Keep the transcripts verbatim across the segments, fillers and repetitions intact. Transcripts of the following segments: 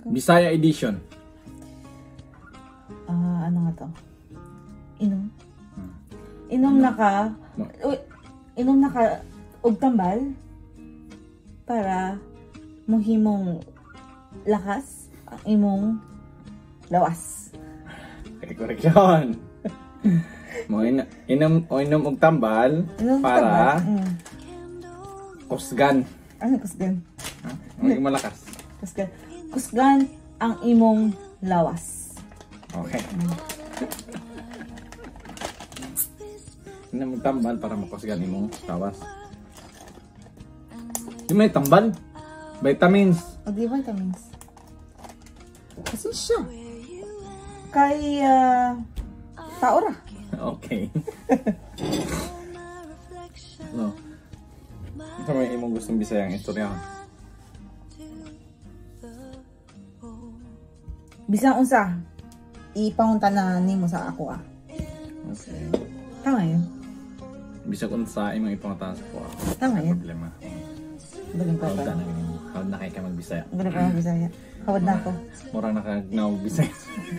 Bisaya edition. Ah, uh, ano nga to? Inom. Hmm. Inom na ka. Uy, inom na ka og tambal para mohimong lakas ang imong lawas. Koreksyon. Mo in inom o inom og tambal inom para tambal. Mm. Kusgan. Ano kusgan? Ha? Maging malakas. Kusgan. Kusgan ang imong lawas. Okay. Mm. Inom og tambal para makusgan imong lawas. Yung may tambal. Vitamins. O di vitamins. Kasi siya. Kay uh, taora. Okay. No. Ito may imong gustong Bisayang istorya. Bisang unsa? Ipangunta na nimo sa ako ah. Okay. Tama yun. Bisag unsa imong ipangunta sa ako. Tama yun. Problema. Galing pa pa. Hawad na kay ka magbisaya. Galing pa magbisaya. Hawad na ako. Murang nakagnaw Bisaya.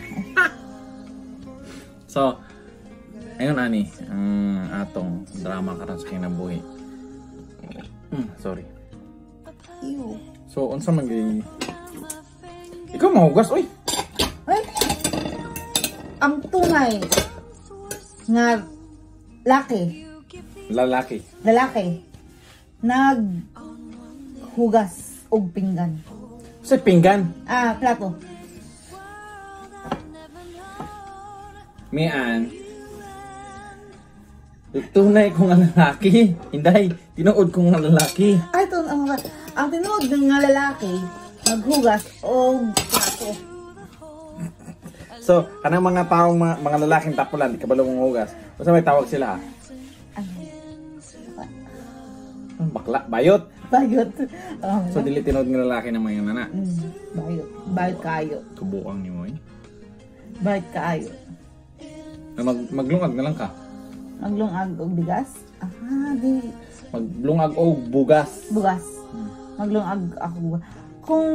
So, ayun ani, ang atong drama karon sa kinabuhi. Hmm, sorry. Ew. So, unsa man gyud? Ikaw mahugas oy. Ay. Ang tunay nga laki. Lalaki. Lalaki. Nag hugas og pinggan. Sa pinggan? Ah, plato. Mian. Tunay ko nga lalaki. Hinday, tinuod ko nga lalaki. Ay, ito, ang, ang tinuod ng nga lalaki, maghugas o plato. So, kanang mga taong mga, mga lalaking tapulan, di kabalo mong hugas. Basta may tawag sila ha? Ano? Bakla, bayot. Bayot. Oh, so, dili tinuod ng lalaki na mga nana. Mm, bayot. Bayot kaayo. Tubuang ni mo eh. Bayot kaayo. Mag, maglungag na lang ka. Maglungag og bigas? Ah, di. Maglungag og bugas. Bugas. Hmm. Maglungag ako. Kung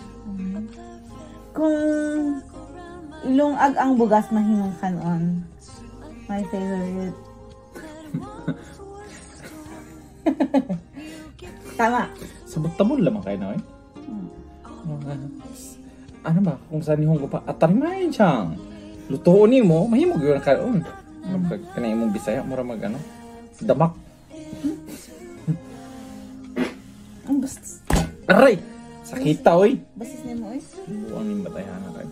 kung ilungag ang bugas mahimong kanon. My favorite. Tama. Sabot tamol lamang kayo na eh. Hmm. Uh, ano ba? Kung saan nihong pa atarimayin siyang. Lutoon ni mo, mahimog yun karoon. Mm. Kanay mong Bisaya, mura mag ano, damak. Ang bastos. Aray! Sakita oy! Bastos niya mo oy. Buwang yung batayan na kayo.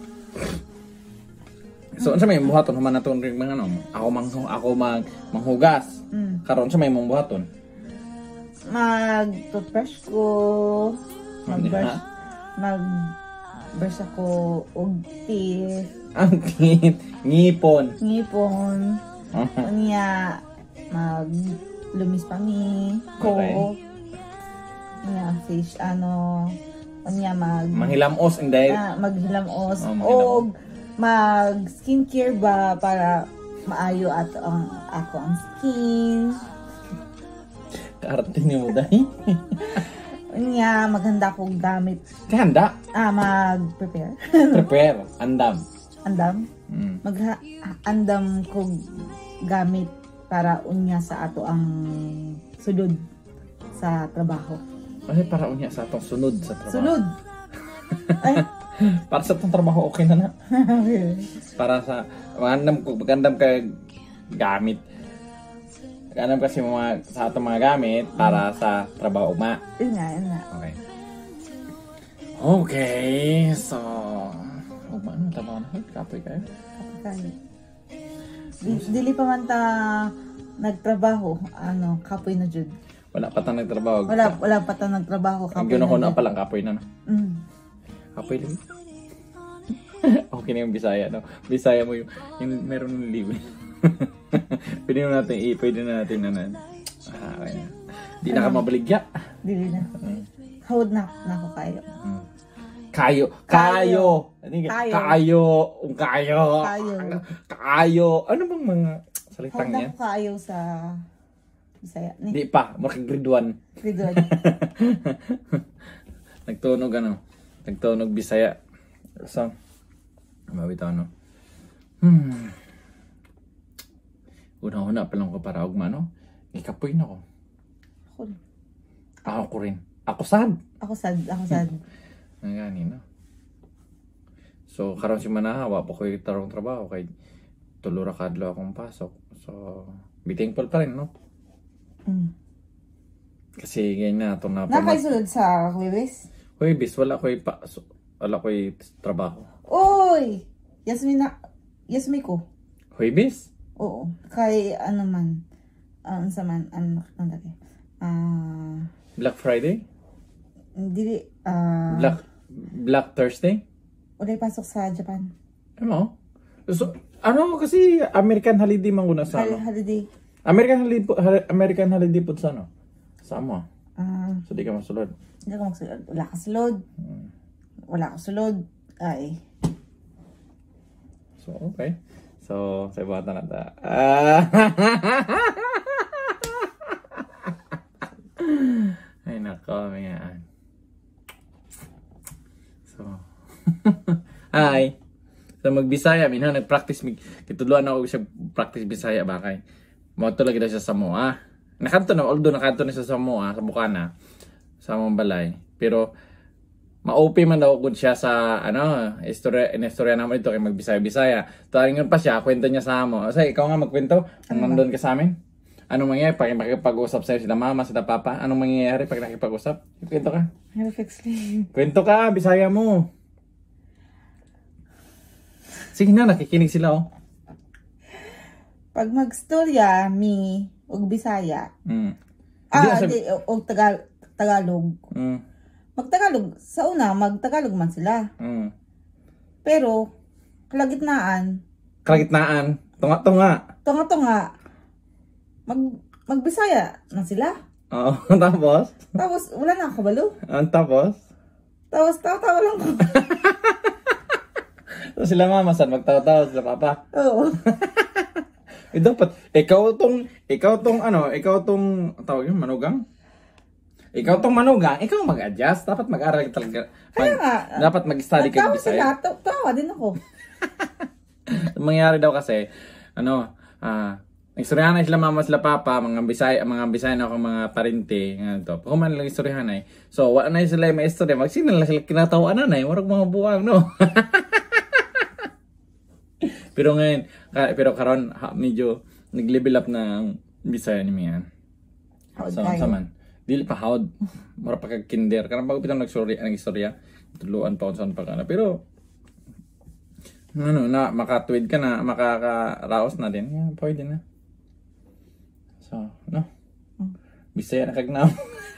So, ano sa may buhaton? Human na ito rin mga ano? Ako, mang, ako mag, manghugas. Mm. Karoon sa may mong buhaton? Mag-toothbrush ko. Mag-brush. Mag-brush ako og teeth. Ang cute. Ngipon. Ngipon. Unya mag-lumis pa mi. Ko. Unya fish ano. Unya mag... Manghilamos. Hindi. Ah, maghilamos. Oh, o mag skincare ba para maayo at ang ako ang skin. Kaarte niyo mo dahil. Unya maghanda kong gamit. Kahanda? Ah, mag-prepare. Prepare. Andam. Andam? Mm. Mag-andam ko gamit para unya sa ato ang sudod sa trabaho. Ay, para unya sa atong sunod sa trabaho. Sunod? Ay. Para sa atong trabaho, okay na na. Para sa, magandam, magandam ka gamit. Magandam kasi mga, sa atong mga gamit para sa trabaho ma. Yun nga, yun nga. Okay. Okay, so... Oh, paano trabaho na? Kapoy kayo? Kapoy kayo. Dili pa man ta nagtrabaho, ano, kapoy na jud. Wala pa ta nagtrabaho. Wala, wala pa ta nagtrabaho, kapoy na. Ang ginahon na palang kapoy na na. Mm. Kapoy lang. Okay na yung Bisaya, no? Bisaya mo yung, yung meron ng libre. Pwede na natin, eh, pwede na natin na na. Ah, okay na. Di na ka mabaligya. Dili na. Mm. Hawad na, na ako kayo. Mm. Kayo. Kayo. Kayo. Kayo. Kayo. Kayo. Kayo. Kayo. Ano bang mga salitang yan? Hawad na kayo sa Bisaya. Ni? Di pa. Makag grade one. Grade one. Nagtunog ano. Nagtunog Bisaya. So, mawitaw no. Hmm. Una-una pa lang ko para ugma no. Ikapoy na ko. Ako, Ako ko rin. Ako sad. ako sad, ako sad. Ang gani no. So, karon si manahawa pa ko yung tarong trabaho kay tulura kadlo akong pasok. So, be thankful pa rin no. Mm. Kasi ganyan na ito na Nakaisunod sa Huwebes? Hoy, bis, wala ko pa so, wala ko trabaho. Oy! Yasmin na, Yasmin ko. Hoy, bis? Oo. Kay ano man, ano sa man, ano nakalagay. Ah, Black Friday? Dili, ah, Black Black Thursday? Wala pasok sa Japan. Ano? So, ano kasi American holiday man guna sa Hol- ano? holiday. American holiday po, American holiday po sa ano? Sa mo. Ah, So di ka masulod. hindi ako magsulod. Wala ka sulod. Wala ka sulod. Ay. So, okay. So, sa iba na ta. Ah. Ay nako, mga. So. Hi. So magbisaya minha nag-practice mig kitudloan ako siya practice Bisaya ba kay. Mo to lagi daw siya sa Samoa. Nakanto na although nakanto na siya sa Samoa, sa Bukana, sa among balay. Pero ma-open man daw gud siya sa ano, istorya in istorya naman ito kay magbisaya-bisaya. Taringon pa siya, kwento niya sa amo. Say ikaw nga magkwento, ang nandun ka sa amin. Anong mangyayari pag makikipag-usap sa'yo sila mama, sila papa? Anong mangyayari pag nakipag-usap? Kwento ka. Explain. Kwento ka, Bisaya mo. Sige na, nakikinig sila oh. Pag magstorya, mi, og Bisaya. Mm. Ah, Hindi, di, og Tagal Tagalog. Mm. Magtagalog. Sa una, magtagalog man sila. Mm. Pero, kalagitnaan, Kalagitnaan, tunga-tunga. tunga-tunga, mag, magbisaya na sila. Oo, tapos? Tapos, wala na ako balo. Ang tapos? Tapos, tawa-tawa lang ko. So sila mama, saan magtawa-tawa sila papa? Oo. Eh dapat, ikaw tong, ikaw tong ano, ikaw tong, tawag yun, manugang? Ikaw tong manugang, ikaw mag-adjust. Dapat mag-aral ka talaga. Mag, Kaya nga. dapat mag-study ka ng Nagtawa sila. Bisaya. ta- Tawa din ako. Ang mangyayari daw kasi, ano, ah, istoryahan na sila mama sila papa, mga Bisaya, mga Bisaya na akong mga parente, nga to. Kung man lang istoryahan na So, wala na sila may istorya, magsinan lang sila kinatawaan na na warag mga buwang, no? Pero ngayon, ka, pero karon ha, medyo nag-level up na ang Bisaya ni Mian. Hawd So, tayo. sa man. Dili pa hawd. Mura pa kag kinder. Karang bago pitang nagsorya, ang istorya. Tuluan pa kung saan pa ka na. Pero, ano, na, makatwid ka na, makakaraos na din. Yeah, pwede na. So, no. Bisaya na kagnaw.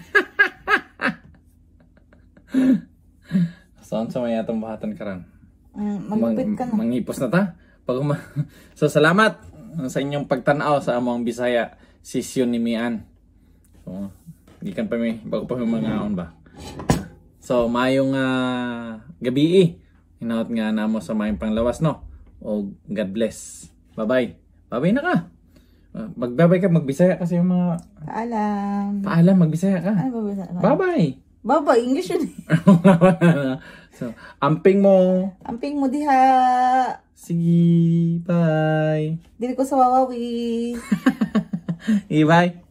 Saan sa may atong bahatan karan? Mm, magupit ka na. Manghipos na ta. Pag uma- so salamat sa inyong pagtanaw sa among Bisaya session ni Mian. So, gikan pa mi bago pa mi mga on ba. So mayong uh, gabi eh. Hinaot nga namo sa mayong panglawas no. O God bless. Bye-bye. Bye-bye na ka. Uh, magbabay ka, magbisaya kasi yung mga Paalam. paalam, magbisaya ka. Ano ba bisa? Bye-bye. Baba, English yun. So, amping mo. Amping mo diha. Sige, bye. Dili ko sa wawawi. Eh, bye.